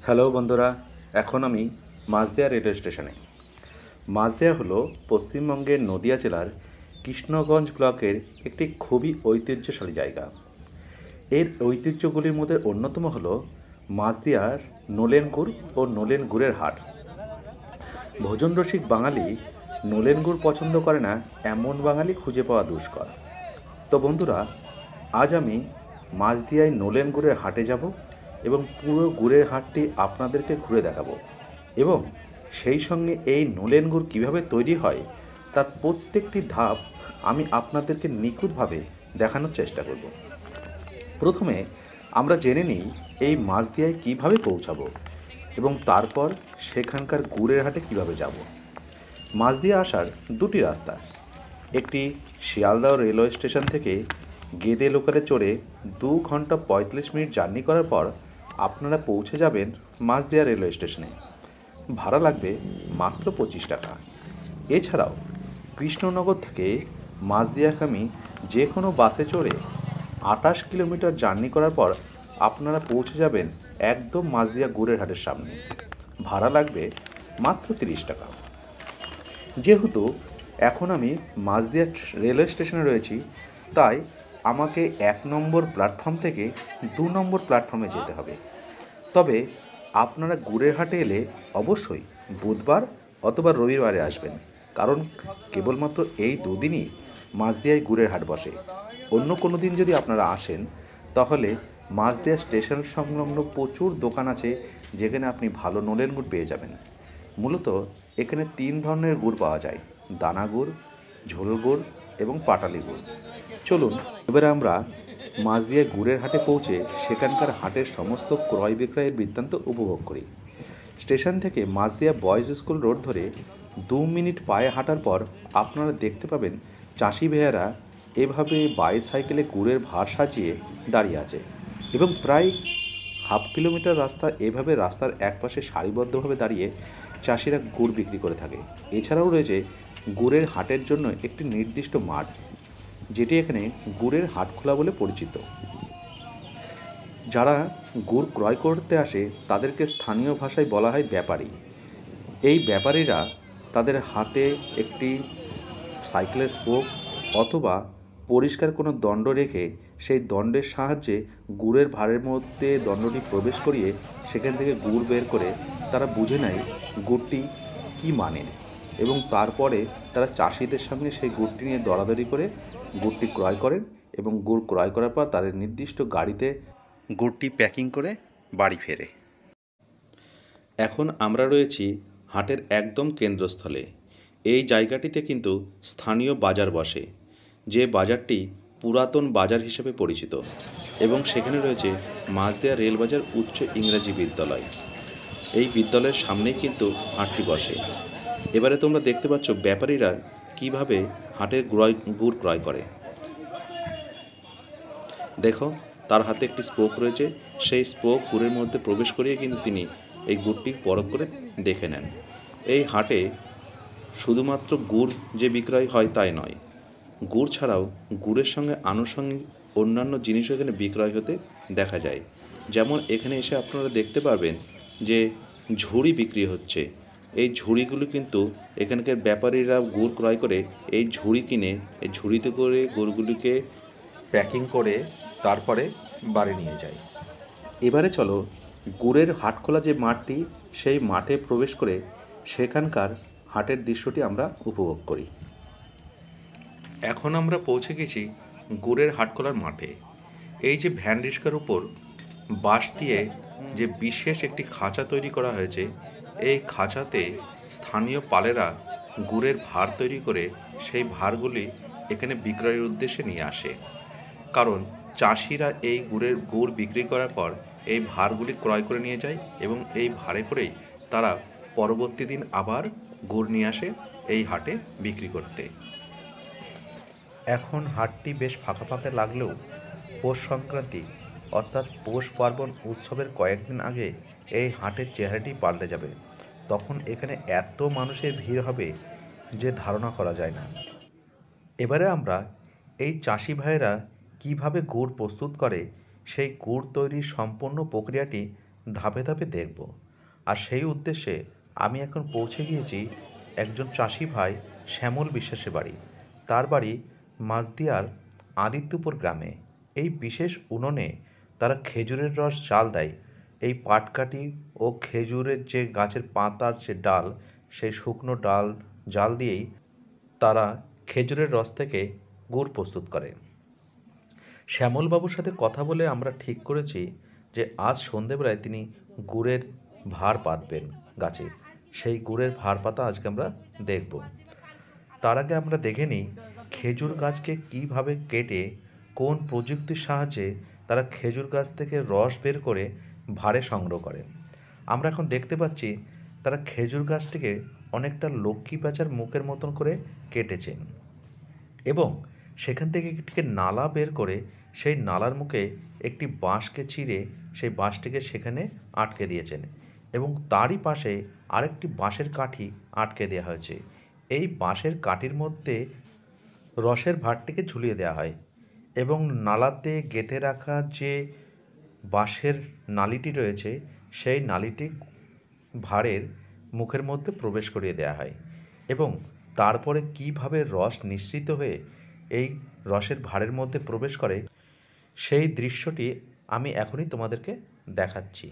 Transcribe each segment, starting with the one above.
Hello বন্ধুরা, এখন আমি মাঝদিয়া রেলওয়ে স্টেশনে। মাঝদিয়া হলো পশ্চিমবঙ্গের নদিয়া জেলার কৃষ্ণগঞ্জ ব্লকের একটি খুবই ঐতিহ্যশালী জায়গা। এর ঐতিহ্যগুলির মধ্যে অন্যতম হলো মাঝদিয়ার নলেন গুড় ও নলেন গুড়ের হাট। ভোজন রসিক বাঙালি নলেন গুড় পছন্দ করে না এমন বাঙালি খুঁজে পাওয়া দুষ্কর। তো বন্ধুরা, আজ আমি মাঝদিয়ায় নলেন গুড়ের হাটে যাব এবং পুরো গুড়ের হাটটি আপনাদেরকে ঘুরে দেখাবো এবং সেই সঙ্গে এই নলেন গুড় কীভাবে তৈরি হয় তার প্রত্যেকটি ধাপ আমি আপনাদেরকে নিখুঁতভাবে দেখানোর চেষ্টা করব। প্রথমে আমরা জেনে নিই এই মাঝদিয়ায় কীভাবে পৌঁছাবো এবং তারপর সেখানকার গুড়ের হাটে কীভাবে যাব। মাঝদিয়া আসার দুটি রাস্তা, একটি শিয়ালদহ রেলওয়ে স্টেশন থেকে গেদে লোকালে চড়ে 2 ঘন্টা 45 মিনিট জার্নি করার পর আপনারা পৌঁছে যাবেন মাঝদিয়া রেলওয়ে স্টেশনে। ভাড়া লাগবে মাত্র 25 টাকা। এছাড়াও কৃষ্ণনগর থেকে মাঝদিয়াগামী যে কোনো বাসে চড়ে 28 কিলোমিটার জার্নি করার পর আপনারা পৌঁছে যাবেন একদম মাঝদিয়া গুড়ের হাটের সামনে। ভাড়া লাগবে মাত্র 30 টাকা। যেহেতু এখন আমি মাঝদিয়া রেলওয়ে স্টেশনে রয়েছি, তাই আমাকে 1 নম্বর প্ল্যাটফর্ম থেকে 2 নম্বর প্ল্যাটফর্মে যেতে হবে। তবে আপনারা গুড়ের হাটে এলে অবশ্যই বুধবার অথবা রবিবারে আসবেন, কারণ কেবলমাত্র এই দুদিনই মাঝদিয়ায় গুড়ের হাট বসে। অন্য কোনো দিন যদি আপনারা আসেন তাহলে মাঝদিয়া স্টেশন সংলগ্ন প্রচুর দোকান আছে, যেখানে আপনি ভালো নলেন গুড় পেয়ে যাবেন। মূলত এখানে 3 ধরনের গুড় পাওয়া যায়: দানা গুড়, ঝোল গুড় এবং পাটালি গুড়। চলুন এবারে আমরা মাঝদিয়া গুড়ের হাটে পৌঁছে সেখানকার হাটের সমস্ত ক্রয় বিক্রয়ের বৃত্তান্ত উপভোগ করি। স্টেশন থেকে মাঝদিয়া বয়েজ স্কুল রোড ধরে 2 মিনিট পায়ে হাঁটার পর আপনারা দেখতে পাবেন চাষি ভাইয়েরা এভাবে বাইসাইকেলে গুড়ের ভার সাজিয়ে দাঁড়িয়ে আছে এবং প্রায় হাফ কিলোমিটার রাস্তা এভাবে রাস্তার একপাশে সারিবদ্ধভাবে দাঁড়িয়ে চাষিরা গুড় বিক্রি করে থাকে। এছাড়াও রয়েছে গুড়ের হাটের জন্য একটি নির্দিষ্ট মাঠ, যেটি এখানে গুড়ের হাটখোলা বলে পরিচিত। যারা গুড় ক্রয় করতে আসে তাদেরকে স্থানীয় ভাষায় বলা হয় ব্যাপারী। এই ব্যাপারীরা তাদের হাতে একটি সাইকেলের স্পোক অথবা পরিষ্কার কোনো দণ্ড রেখে সেই দণ্ডের সাহায্যে গুড়ের ভাঁড়ের মধ্যে দণ্ডটি প্রবেশ করিয়ে সেখান থেকে গুড় বের করে তারা বুঝে নেয় গুড়টি কী মানের, এবং তারপরে তারা চাষিদের সঙ্গে সেই গুড়টি নিয়ে দরাদরি করে গুড়টি ক্রয় করেন এবং গুড় ক্রয় করার পর তাদের নির্দিষ্ট গাড়িতে গুড়টি প্যাকিং করে বাড়ি ফেরে। এখন আমরা রয়েছি হাটের একদম কেন্দ্রস্থলে। এই জায়গাটিতে কিন্তু স্থানীয় বাজার বসে, যে বাজারটি পুরাতন বাজার হিসেবে পরিচিত, এবং সেখানে রয়েছে মাঝদিয়া রেলবাজার উচ্চ ইংরাজি বিদ্যালয়। এই বিদ্যালয়ের সামনেই কিন্তু হাটটি বসে। এবারে তোমরা দেখতে পাচ্ছ ব্যাপারীরা কিভাবে হাটের গুড় ক্রয় করে। দেখো, তার হাতে একটি স্পোক রয়েছে, সেই স্পোক গুড়ের মধ্যে প্রবেশ করিয়ে কিন্তু তিনি এই গুড়টি পরখ করে দেখে নেন। এই হাটে শুধুমাত্র গুড় যে বিক্রয় হয় তাই নয়, গুড় ছাড়াও গুড়ের সঙ্গে আনুষঙ্গিক অন্যান্য জিনিসও এখানে বিক্রয় হতে দেখা যায়। যেমন এখানে এসে আপনারা দেখতে পারবেন যে ঝুড়ি বিক্রি হচ্ছে। এই ঝুড়িগুলো কিন্তু এখানকার ব্যাপারীরা গুড় ক্রয় করে এই ঝুড়ি কিনে এই ঝুড়িতে করে গুড়গুলিকে প্যাকিং করে তারপরে বাড়ি নিয়ে যায়। এবারে চলো গুড়ের হাটখোলা যে মাঠটি, সেই মাঠে প্রবেশ করে সেখানকার হাটের দৃশ্যটি আমরা উপভোগ করি। এখন আমরা পৌঁছে গেছি গুড়ের হাটখোলার মাঠে। এই যে ভ্যান রিক্সার উপর বাঁশ দিয়ে যে বিশেষ একটি খাঁচা তৈরি করা হয়েছে, এই খাঁচাতে স্থানীয় পালেরা গুড়ের ভাঁড় তৈরি করে সেই ভাঁড়গুলি এখানে বিক্রয়ের উদ্দেশ্যে নিয়ে আসে। কারণ চাষিরা এই গুড় বিক্রি করার পর এই ভাঁড়গুলি ক্রয় করে নিয়ে যায় এবং এই ভাঁড়ে করেই তারা পরবর্তী দিন আবার গুড় নিয়ে আসে এই হাটে বিক্রি করতে। এখন হাটটি বেশ ফাঁকা ফাঁকা লাগলেও পৌষ সংক্রান্তি অর্থাৎ পৌষ পার্বণ উৎসবের কয়েকদিন আগে এই হাটের চেহারাটি পাল্টে যাবে। তখন এখানে এত মানুষের ভিড় হবে যে ধারণা করা যায় না। এবারে আমরা এই চাষি ভাইয়েরা কীভাবে গুড় প্রস্তুত করে সেই গুড় তৈরির সম্পূর্ণ প্রক্রিয়াটি ধাপে ধাপে দেখব। আর সেই উদ্দেশ্যে আমি এখন পৌঁছে গিয়েছি একজন চাষি ভাই শ্যামল বিশ্বাসের বাড়ি। তার বাড়ি মাঝদিয়ার আদিত্যপুর গ্রামে। এই বিশেষ উনুনে তারা খেজুরের রস জাল দেয়। এই পাটকাঠি ও খেজুরের যে গাছের পাতার যে ডাল, সেই শুকনো ডাল জাল দিয়েই তারা খেজুরের রস থেকে গুড় প্রস্তুত করে। শ্যামলবাবুর সাথে কথা বলে আমরা ঠিক করেছি যে আজ সন্ধেবেলায় তিনি গুড়ের ভাঁড় পাতবেন গাছে। সেই গুড়ের ভাঁড় পাতা আজকে আমরা দেখব। তার আগে আমরা দেখে নিই খেজুর গাছকে কীভাবে কেটে কোন প্রযুক্তির সাহায্যে তারা খেজুর গাছ থেকে রস বের করে ভাঁড়ে সংগ্রহ করে। আমরা এখন দেখতে পাচ্ছি তারা খেজুর গাছটিকে অনেকটা লক্ষ্মী প্যাঁচার মুখের মতন করে কেটেছেন এবং সেখান থেকে একটি নালা বের করে সেই নালার মুখে একটি বাঁশকে চিরে সেই বাঁশটিকে সেখানে আটকে দিয়েছেন এবং তারই পাশে আরেকটি বাঁশের কাঠি আটকে দেওয়া হয়েছে। এই বাঁশের কাঠির মধ্যে রসের ভাঁড়টিকে ঝুলিয়ে দেওয়া হয় এবং নালাতে গেঁথে রাখা যে বাঁশের নালিটি রয়েছে সেই নালিটি ভাঁড়ের মুখের মধ্যে প্রবেশ করিয়ে দেওয়া হয় এবং তারপরে কীভাবে রস নিঃসৃত হয়ে এই রসের ভাঁড়ের মধ্যে প্রবেশ করে সেই দৃশ্যটি আমি এখনই তোমাদেরকে দেখাচ্ছি।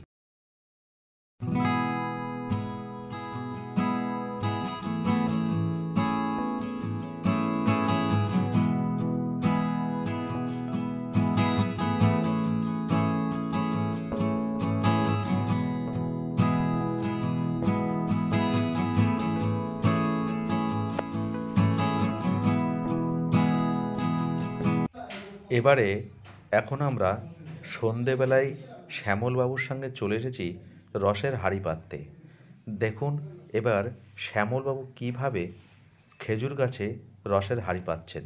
এবারে এখন আমরা সন্ধেবেলায় শ্যামলবাবুর সঙ্গে চলে এসেছি রসের হাঁড়ি পাততে। দেখুন এবার শ্যামলবাবু কীভাবে খেজুর গাছে রসের হাঁড়ি পাতছেন।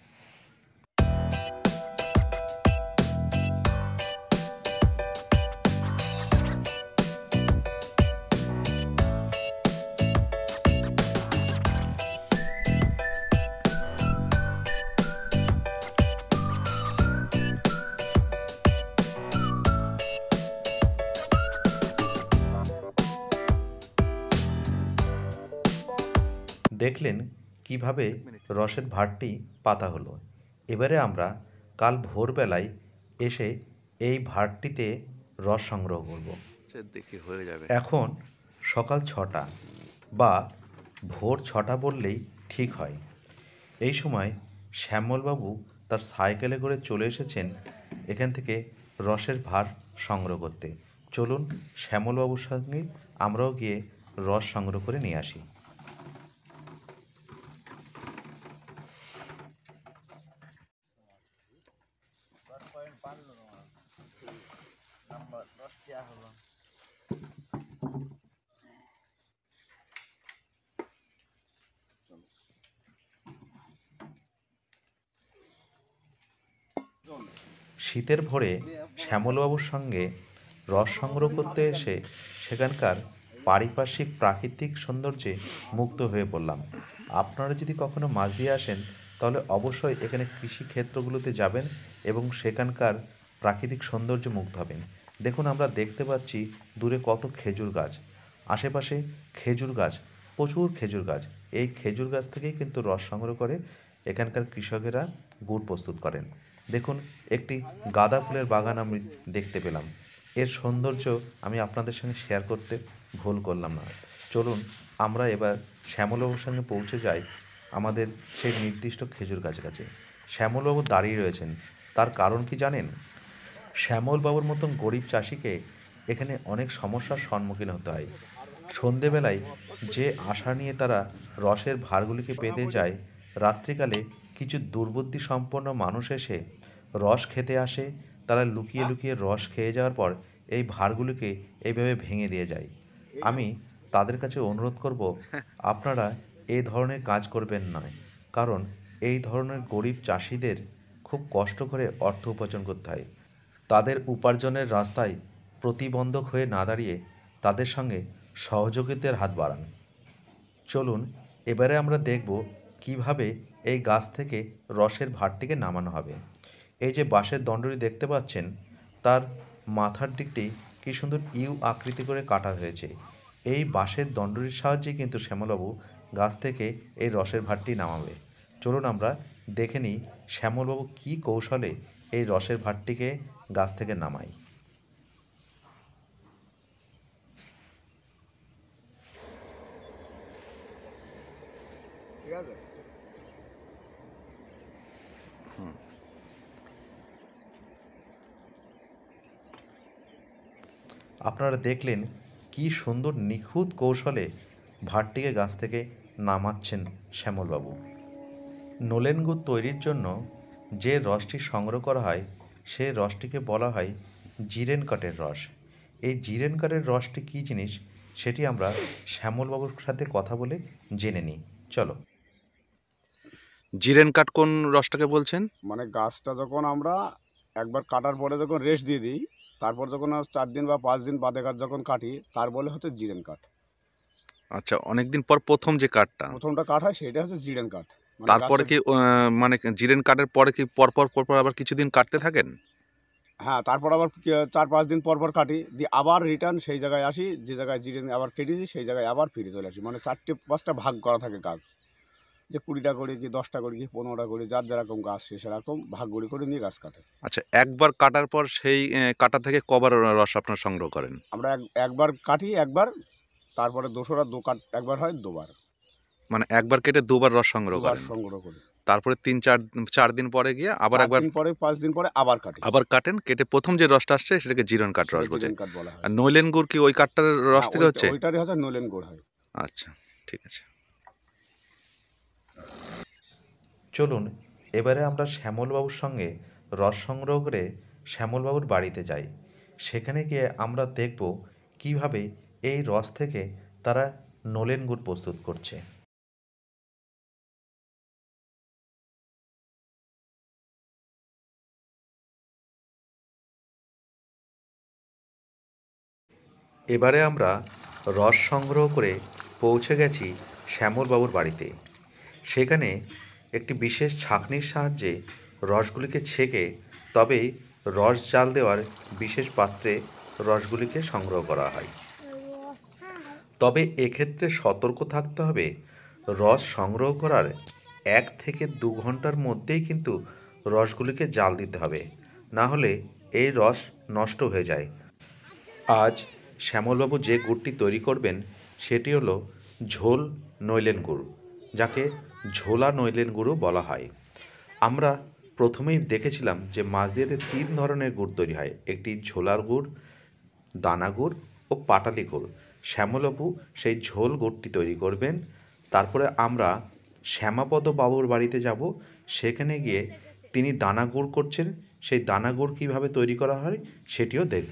দেখলেন কিভাবে রসের ভাঁড়টি পাতা হলো। এবারে আমরা কাল ভোরবেলায় এসে এই ভাঁড়টিতে রস সংগ্রহ করব। এখন সকাল 6টা বা ভোর 6টা বললেই ঠিক হয়। এই সময় শ্যামলবাবু তার সাইকেলে করে চলে এসেছেন এখান থেকে রসের ভাঁড় সংগ্রহ করতে। চলুন শ্যামলবাবুর সঙ্গে আমরাও গিয়ে রস সংগ্রহ করে নিয়ে আসি। শীতের ভোরে শ্যামলবাবুর সঙ্গে রস সংগ্রহ করতে এসে সেখানকার পারিপার্শ্বিক প্রাকৃতিক সৌন্দর্যে মুগ্ধ হয়ে পড়লাম। আপনারা যদি কখনো মাঝদিয়া আসেন তাহলে অবশ্যই এখানে কৃষিক্ষেত্রগুলোতে যাবেন এবং সেখানকার প্রাকৃতিক সৌন্দর্য মুগ্ধ হবেন। দেখুন আমরা দেখতে পাচ্ছি দূরে কত খেজুর গাছ, আশেপাশে খেজুর গাছ, প্রচুর খেজুর গাছ। এই খেজুর গাছ থেকেই কিন্তু রস সংগ্রহ করে এখানকার কৃষকেরা গুড় প্রস্তুত করেন। দেখুন একটি গাঁদা ফুলের বাগান আমি দেখতে পেলাম। এর সৌন্দর্য আমি আপনাদের সঙ্গে শেয়ার করতে ভুল করলাম না। চলুন আমরা এবার শ্যামলবাবুর সঙ্গে পৌঁছে যাই আমাদের সেই নির্দিষ্ট খেজুর গাছের কাছে। শ্যামলবাবু দাঁড়িয়ে রয়েছেন, তার কারণ কি জানেন? শ্যামলবাবুর মতন গরিব চাষিকে এখানে অনেক সমস্যার সম্মুখীন হতে হয়। সন্ধেবেলায় যে আশা নিয়ে তারা রসের ভাঁড়গুলিকে পেতে যায়, রাত্রিকালে কিছু দুর্বুদ্ধি সম্পন্ন মানুষ এসে রস খেতে আসে। তারা লুকিয়ে লুকিয়ে রস খেয়ে যাওয়ার পর এই ভাঁড়গুলিকে এইভাবে ভেঙে দিয়ে যায়। আমি তাদের কাছে অনুরোধ করব আপনারা এই ধরনের কাজ করবেন না, কারণ এই ধরনের গরিব চাষিদের খুব কষ্ট করে অর্থ উপার্জন করতে হয়। তাদের উপার্জনের রাস্তায় প্রতিবন্ধক হয়ে না দাঁড়িয়ে তাদের সঙ্গে সহযোগিতার হাত বাড়ান। চলুন এবারে আমরা দেখব কিভাবে এই গাছ থেকে রসের ভাঁড়টিকে নামানো হবে। এই যে বাঁশের দণ্ডটি দেখতে পাচ্ছেন, তার মাথার দিকটি কী সুন্দর ইউ আকৃতি করে কাটা হয়েছে। এই বাঁশের দণ্ডটির সাহায্যে কিন্তু শ্যামলবাবু গাছ থেকে এই রসের ভাঁড়টি নামাবে। চলুন আমরা দেখে নিই শ্যামলবাবু কী কৌশলে এই রসের ভাঁড়টিকে গাছ থেকে নামায়। আপনারা দেখলেন কি সুন্দর নিখুঁত কৌশলে ভাঁড়টিকে গাছ থেকে নামাচ্ছেন শ্যামলবাবু। নলেন গুড় তৈরির জন্য যে রসটি সংগ্রহ করা হয় সেই রসটিকে বলা হয় জিরেন কাঠের রস। এই জিরেন কাঠের রসটি কী জিনিস সেটি আমরা শ্যামলবাবুর সাথে কথা বলে জেনে নিই। চলো। জিরেন কাঠ কোন রসটাকে বলছেন? মানে গাছটা যখন আমরা একবার কাটার পরে যখন রেস্ট দিয়ে দিই, তারপর যখন 4 দিন বা 5 দিন বাদে গাছ যখন কাটি, তার বলে হচ্ছে জিরেন কাঠ। আচ্ছা, অনেকদিন পর প্রথম যে কাঠটা, প্রথমটা কাঠ হয় সেটা হচ্ছে জিরেন কাঠ। তারপরে কি মানে জিরেন কাঠের পরে কি পরপর আবার কিছুদিন কাটতে থাকেন? হ্যাঁ, তারপর আবার 4-5 দিন পর কাটি, দিয়ে আবার রিটার্ন সেই জায়গায় আসি, যে জায়গায় জিরেন আবার কেটেছি সেই জায়গায় আবার ফিরে চলে আসি। মানে 4-5টা ভাগ করা থাকে গাছ, যে 20টা করে কি 10টা করে কি 15টা করে, যার যেরকম গাছ সে সেরকম ভাগ করে নিয়ে গাছ কাটে। আচ্ছা, একবার কাটার পর সেই কাটা থেকে কবার রস আপনারা সংগ্রহ করেন? আমরা একবার কাটি একবার, তারপরে দোসরা একবার হয় দুবার। মানে একবার কেটে দুবার রস সংগ্রহ করেন? সংগ্রহ করি। তারপরে 3-4 দিন পরে গিয়ে আবার একবার পরে 5 দিন পরে আবার কাটি, আবার কাটেন, কেটে প্রথম যে রসটা আসছে সেটাকে জিরেন কাঠ রস বোঝায়। বলা হয়। আর নইলেন গুড় কি ওই কাঠটার রস থেকে হচ্ছে? ওইটারই হচ্ছে নলেন গুড় হয়। আচ্ছা, ঠিক আছে। চলুন এবারে আমরা শ্যামলবাবুর সঙ্গে রস সংগ্রহ করে শ্যামলবাবুর বাড়িতে যাই। সেখানে গিয়ে আমরা দেখব কিভাবে এই রস থেকে তারা নলেন গুড় প্রস্তুত করছে। এবারে আমরা রস সংগ্রহ করে পৌঁছে গেছি শ্যামলবাবুর বাড়িতে। সেখানে একটি বিশেষ ছাঁকনির সাহায্যে রসগুলিকে ছেঁকে তবেই রস জাল দেওয়ার বিশেষ পাত্রে রসগুলিকে সংগ্রহ করা হয়। তবে এক্ষেত্রে সতর্ক থাকতে হবে, রস সংগ্রহ করার 1 থেকে 2 ঘন্টার মধ্যেই কিন্তু রসগুলিকে জাল দিতে হবে, না হলে এই রস নষ্ট হয়ে যায়। আজ শ্যামলবাবু যে গুড়টি তৈরি করবেন সেটি হলো ঝোল নইলেন গুড়, যাকে ঝোলা নইলেন গুড়ও বলা হয়। আমরা প্রথমেই দেখেছিলাম যে মাঝদিয়াতে 3 ধরনের গুড় তৈরি হয়, একটি ঝোলার গুড়, দানা গুড় ও পাটালি গুড়। শ্যামলবাবু সেই ঝোল গুড়টি তৈরি করবেন। তারপরে আমরা শ্যামাপদ বাবুর বাড়িতে যাব, সেখানে গিয়ে তিনি দানা গুড় করছেন, সেই দানা গুড় কীভাবে তৈরি করা হয় সেটিও দেখব।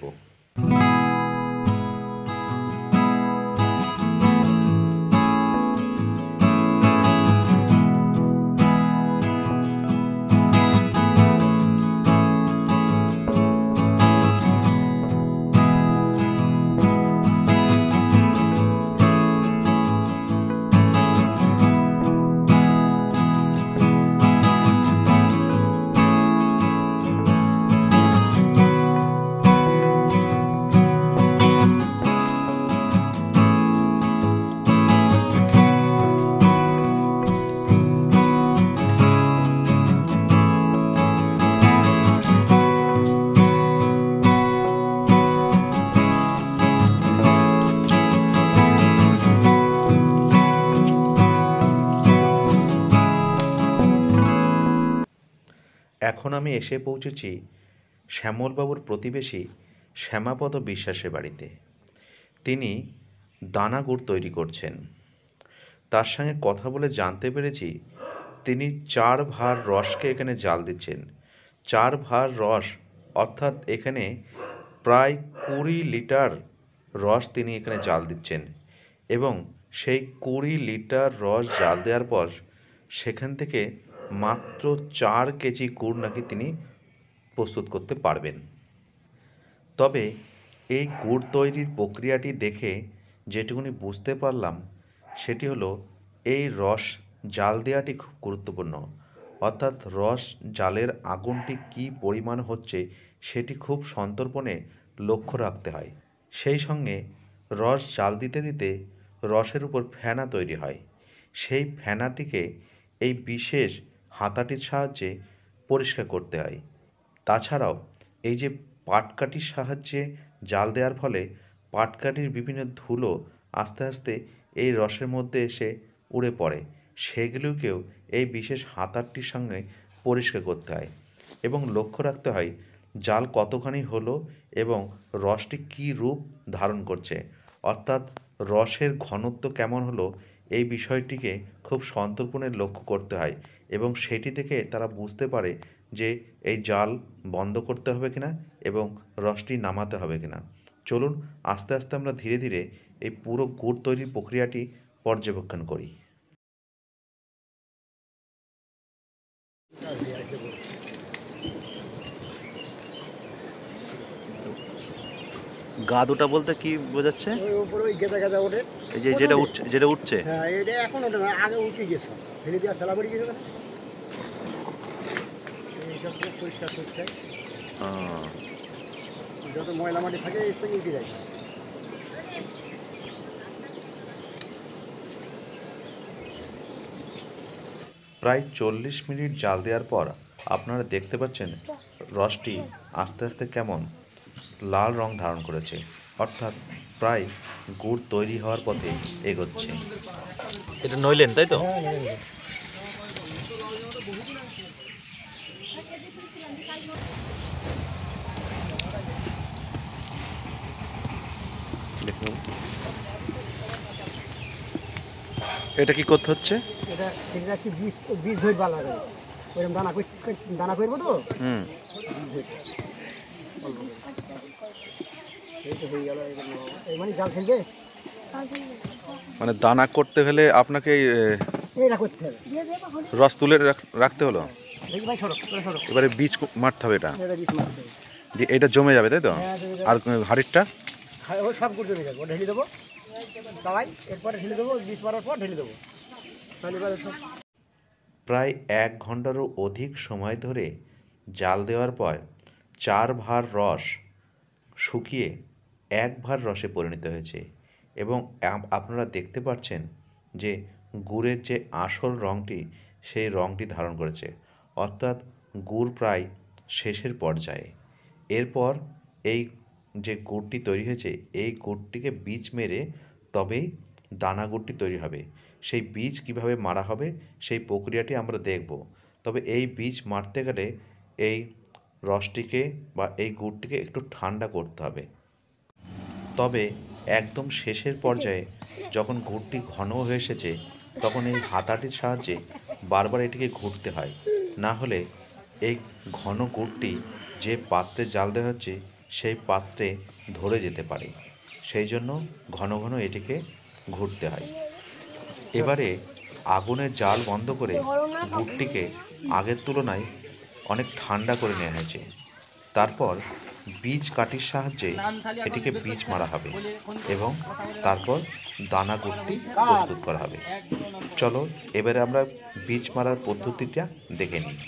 এখন আমি এসে পৌঁছেছি শ্যামলবাবুর প্রতিবেশী শ্যামাপদ বিশ্বাসের বাড়িতে। তিনি দানা গুড় তৈরি করছেন। তার সঙ্গে কথা বলে জানতে পেরেছি তিনি 4 ভাঁড় রসকে এখানে জাল দিচ্ছেন। 4 ভাঁড় রস অর্থাৎ এখানে প্রায় 20 লিটার রস তিনি এখানে জাল দিচ্ছেন, এবং সেই 20 লিটার রস জাল দেওয়ার পর সেখান থেকে মাত্র 4 কেজি গুড় নাকি তিনি প্রস্তুত করতে পারবেন। তবে এই গুড় তৈরির প্রক্রিয়াটি দেখে যেটুকুনি বুঝতে পারলাম সেটি হলো এই রস জাল দেওয়াটি খুব গুরুত্বপূর্ণ, অর্থাৎ রস জালের আগুনটি কী পরিমাণ হচ্ছে সেটি খুব সন্তর্পণে লক্ষ্য রাখতে হয়। সেই সঙ্গে রস জাল দিতে দিতে রসের উপর ফেনা তৈরি হয়। সেই ফেনাটিকে এই বিশেষ হাতাটির সাহায্যে পরিষ্কার করতে হয়। তাছাড়াও এই যে পাটকাঠির সাহায্যে জাল দেওয়ার ফলে পাটকাঠির বিভিন্ন ধুলো আস্তে আস্তে এই রসের মধ্যে এসে উড়ে পড়ে, সেগুলোকেও এই বিশেষ হাতারটির সঙ্গে পরিষ্কার করতে হয় এবং লক্ষ্য রাখতে হয় জাল কতখানি হলো এবং রসটি কী রূপ ধারণ করছে, অর্থাৎ রসের ঘনত্ব কেমন হলো এই বিষয়টিকে খুব সন্তর্পণে লক্ষ্য করতে হয় এবং সেটি থেকে তারা বুঝতে পারে যে এই জাল বন্ধ করতে হবে কিনা এবং রসটি নামাতে হবে কিনা। চলুন আস্তে আস্তে আমরা ধীরে ধীরে এই পুরো গুড় তৈরির প্রক্রিয়াটি পর্যবেক্ষণ করি। গা দুটা বলতে কি বোঝাচ্ছে? ওই উপরে ওই গেদা গেদা ওঠে। এই যে যেটা উঠছে। হ্যাঁ, এটা এখন ওঠে না, আগে উঠে গেছে, ফেলে দেওয়া ফেলা পড়ে গেছে না। এইসব পুরো পরিষ্কার করতে হয়, যত ময়লা মাটি থাকে এর সঙ্গে উঠে যায়। প্রায় 40 মিনিট জাল দেওয়ার পর আপনারা দেখতে পাচ্ছেন রসটি আস্তে আস্তে কেমন লাল রং ধারণ করেছে, অর্থাৎ প্রায় গুড় তৈরি হওয়ার পথে এগোচ্ছে। এটা নইলেন তাই তো? দেখুন এটা কি করতে হচ্ছে? এটা ঠিক আছে, বীজ ধরে ভালো লাগে, ওইরকম দানা করবো তো। এই তো হয়ে গেল, এই মানে জাল ফেলবে, মানে দানা করতে হলে আপনাকে এইটা করতে হবে। রস তুলে রাখতে হলো, দেখি ভাই, সরো সরো, এবারে বীজ মারতে হবে এটা, এটা বীজ মারতে হবে। দিয়ে এটা জমে যাবে তাই তো? হ্যাঁ, জমে যাবে। আর হাড়িটা ও সব গুড় জমে যাবে, ও ঢেলে দেবো তাই, এরপরে ঢেলে দেবো, বীজ মারার পর ঢেলে দেবো, তাহলে এবারে সব। প্রায় 1 ঘন্টারও অধিক সময় ধরে জাল দেওয়ার পর 4 ভার রস শুকিয়ে 1 ভার রসে পরিণত হয়েছে এবং আপনারা দেখতে পাচ্ছেন যে গুড়ের যে আসল রঙটি সেই রঙটি ধারণ করেছে, অর্থাৎ গুড় প্রায় শেষের পর্যায়ে। এরপর এই যে গুড়টি তৈরি হয়েছে এই গুড়টিকে বীজ মেরে তবেই দানা গুড়টি তৈরি হবে। সেই বীজ কিভাবে মারা হবে সেই প্রক্রিয়াটি আমরা দেখব। তবে এই বীজ মারতে গেলে এই রসটিকে বা এই গুড়টিকে একটু ঠান্ডা করতে হবে। তবে একদম শেষের পর্যায়ে যখন গুড়টি ঘন হয়ে এসেছে তখন এই হাতাটির সাহায্যে বারবার এটিকে ঘুরতে হয়, না হলে এই ঘন গুড়টি যে পাত্রে জাল দেওয়া হচ্ছে সেই পাত্রে ধরে যেতে পারে, সেই জন্য ঘন ঘন এটিকে ঘুরতে হয়। এবারে আগুনের জাল বন্ধ করে গুড়টিকে আগের তুলনায় অনেক ঠান্ডা করে নেওয়া হয়েছে। তারপর বীজ কাঠির সাহায্যে এটিকে বীজ মারা হবে এবং তারপর দানা গুড়টি প্রস্তুত করা হবে। চলো এবারে আমরা বীজ মারার পদ্ধতিটা দেখে নিই।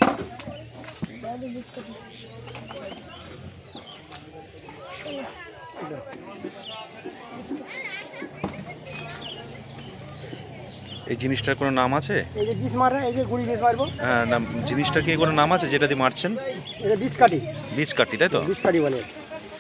এই জিনিসটার কোনো নাম আছে? এই যে বীজ মারা, এই যে গুড়ি বীজ মারবো, হ্যাঁ, না জিনিসটার কি কোনো নাম আছে যেটা দিয়ে মারছেন? এটা বীজ কাটি, বীজ কাটি তাই তো? বীজ কাটি বলে।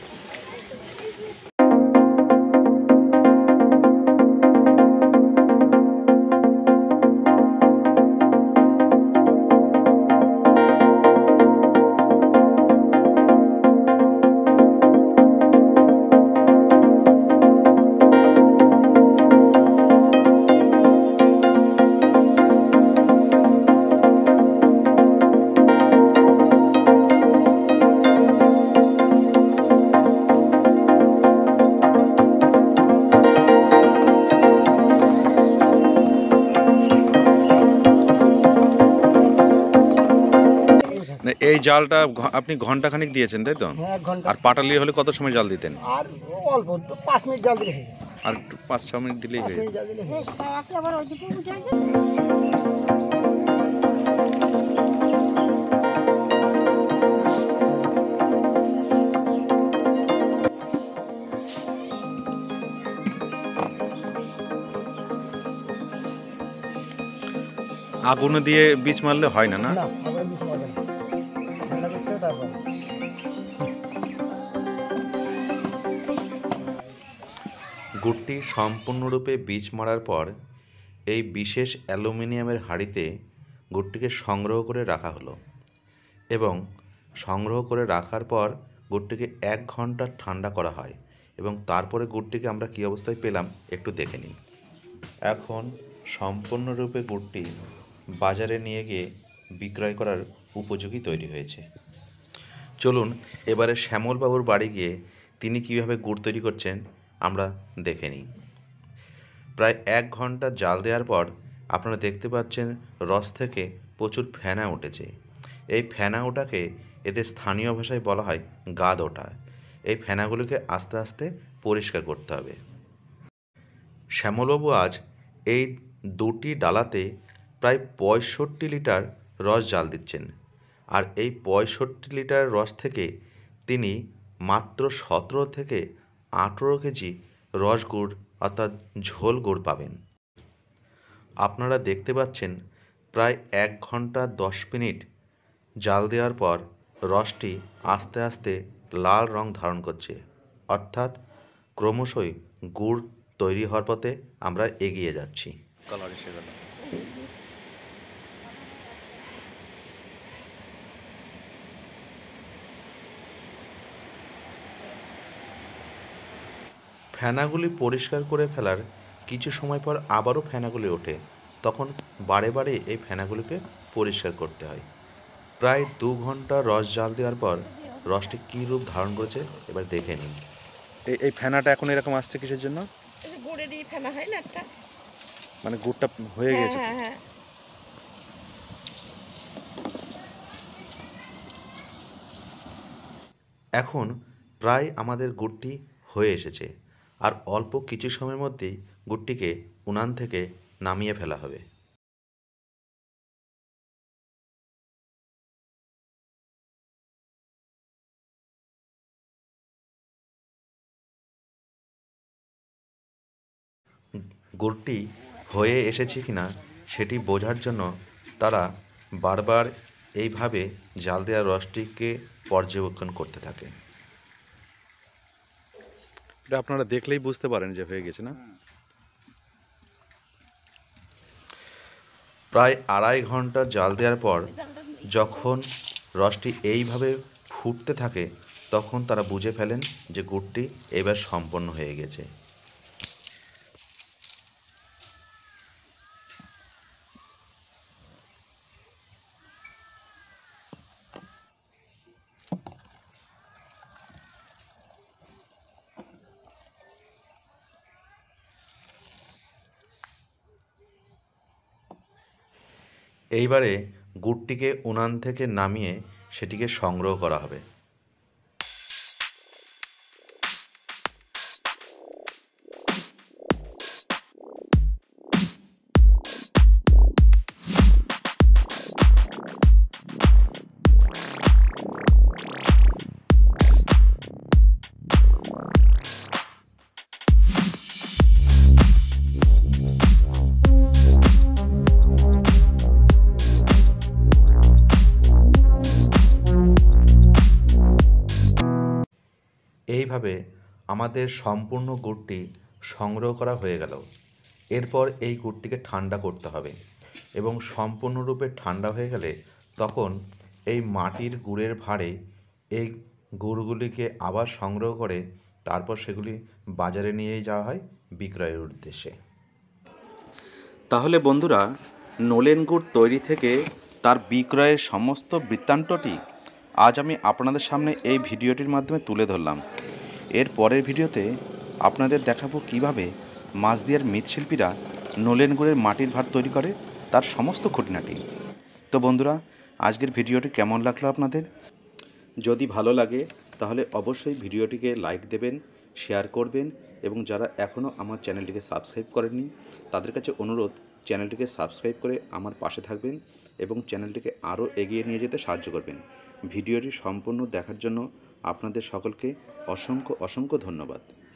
এই জালটা আপনি ঘন্টাখানিক দিয়েছেন তাই তো? হ্যাঁ, 1 ঘন্টা। আর পাটালি হলে কত সময় জাল দিতেন? আর অল্প 5 মিনিট জাল দিলে হয়ে যায়, আর 5-6 মিনিট দিলেই 5 হয়ে মিনিট জাল দিলে হয়ে যায়। আগুনে দিয়ে বীজ মারলে হয় না, না? না আবার বিষ মারবে না, ঠান্ডা করতে হবে তারপর। গুড়টি সম্পূর্ণরূপে বীজ মারার পর এই বিশেষ অ্যালুমিনিয়ামের হাঁড়িতে গুড়টিকে সংগ্রহ করে রাখা হলো এবং সংগ্রহ করে রাখার পর গুড়টিকে 1 ঘন্টা ঠান্ডা করা হয় এবং তারপরে গুড়টিকে আমরা কী অবস্থায় পেলাম একটু দেখে নিন। এখন সম্পূর্ণরূপে গুড়টি বাজারে নিয়ে গিয়ে বিক্রয় করার উপযোগী তৈরি হয়েছে। চলুন এবারে শ্যামলবাবুর বাড়ি গিয়ে তিনি কীভাবে গুড় তৈরি করছেন আমরা দেখে নিই। প্রায় 1 ঘন্টা জাল দেওয়ার পর আপনারা দেখতে পাচ্ছেন রস থেকে প্রচুর ফেনা উঠেছে। এই ফেনা ওঠাকে এদের স্থানীয় ভাষায় বলা হয় গাদ ওঠা। এই ফেনাগুলিকে আস্তে আস্তে পরিষ্কার করতে হবে। শ্যামলবাবু আজ এই 2টি ডালাতে প্রায় 65 লিটার রস জাল দিচ্ছেন, আর এই 65 লিটার রস থেকে তিনি মাত্র 17 থেকে 18 কেজি রস গুড় অর্থাৎ ঝোল গুড় পাবেন। আপনারা দেখতে পাচ্ছেন প্রায় 1 ঘন্টা 10 মিনিট জাল দেওয়ার পর রসটি আস্তে আস্তে লাল রং ধারণ করছে, অর্থাৎ ক্রমশই গুড় তৈরি হওয়ার পথে আমরা এগিয়ে যাচ্ছি। কালার এসে গেল। ফেনাগুলি পরিষ্কার করে ফেলার কিছু সময় পর আবারও ফেনাগুলি ওঠে, তখন বারে বারে এই ফেনাগুলিকে পরিষ্কার করতে হয়। প্রায় 2 ঘন্টা রস জাল দেওয়ার পর রসটি কী রূপ ধারণ করেছে এবার দেখে নিন। এই ফেনাটা এখন এরকম আসছে কিসের জন্য? এই যে গুড়েরই ফেনা হয় না একটা? মানে গুড়টা হয়ে হ্যাঁ গেছে। হ্যাঁ হ্যাঁ। এখন প্রায় আমাদের গুড়টি হয়ে এসেছে, আর অল্প কিছু সময়ের মধ্যেই গুড়টিকে উনান থেকে নামিয়ে ফেলা হবে। গুড়টি হয়ে এসেছে কিনা সেটি বোঝার জন্য তারা বারবার এইভাবে জাল দেওয়া রসটিকে পর্যবেক্ষণ করতে থাকে। এটা আপনারা দেখলেই বুঝতে পারেন যে হয়ে গেছে, না? প্রায় 2.5 ঘন্টা জাল দেওয়ার পর যখন রসটি এইভাবে ফুটতে থাকে তখন তারা বুঝে ফেলেন যে গুড়টি এবার সম্পন্ন হয়ে গেছে। এইবারে গুড়টিকে উনান থেকে নামিয়ে সেটিকে সংগ্রহ করা হবে। এইভাবে আমাদের সম্পূর্ণ গুড়টি সংগ্রহ করা হয়ে গেল। এরপর এই গুড়টিকে ঠান্ডা করতে হবে এবং সম্পূর্ণরূপে ঠান্ডা হয়ে গেলে তখন এই মাটির গুড়ের ভাঁড়ে এই গুড়গুলিকে আবার সংগ্রহ করে তারপর সেগুলি বাজারে নিয়ে যাওয়া হয় বিক্রয়ের উদ্দেশ্যে। তাহলে বন্ধুরা, নলেন গুড় তৈরি থেকে তার বিক্রয়ের সমস্ত বৃত্তান্তটি আজ আমি আপনাদের সামনে এই ভিডিওটির মাধ্যমে তুলে ধরলাম। এর পরের ভিডিওতে আপনাদের দেখাবো কিভাবে মাছদিয়ার মৃৎশিল্পীরা নলেন গুড়ের মাটির ভাঁড় তৈরি করে তার সমস্ত খুঁটিনাটি। তো বন্ধুরা, আজকের ভিডিওটি কেমন লাগলো আপনাদের? যদি ভালো লাগে তাহলে অবশ্যই ভিডিওটিকে লাইক দেবেন, শেয়ার করবেন এবং যারা এখনও আমার চ্যানেলটিকে সাবস্ক্রাইব করেননি তাদের কাছে অনুরোধ, চ্যানেলটিকে সাবস্ক্রাইব করে আমার পাশে থাকবেন এবং চ্যানেলটিকে আরও এগিয়ে নিয়ে যেতে সাহায্য করবেন। ভিডিওটি সম্পূর্ণ দেখার জন্য আপনাদের সকলকে অসংখ্য ধন্যবাদ।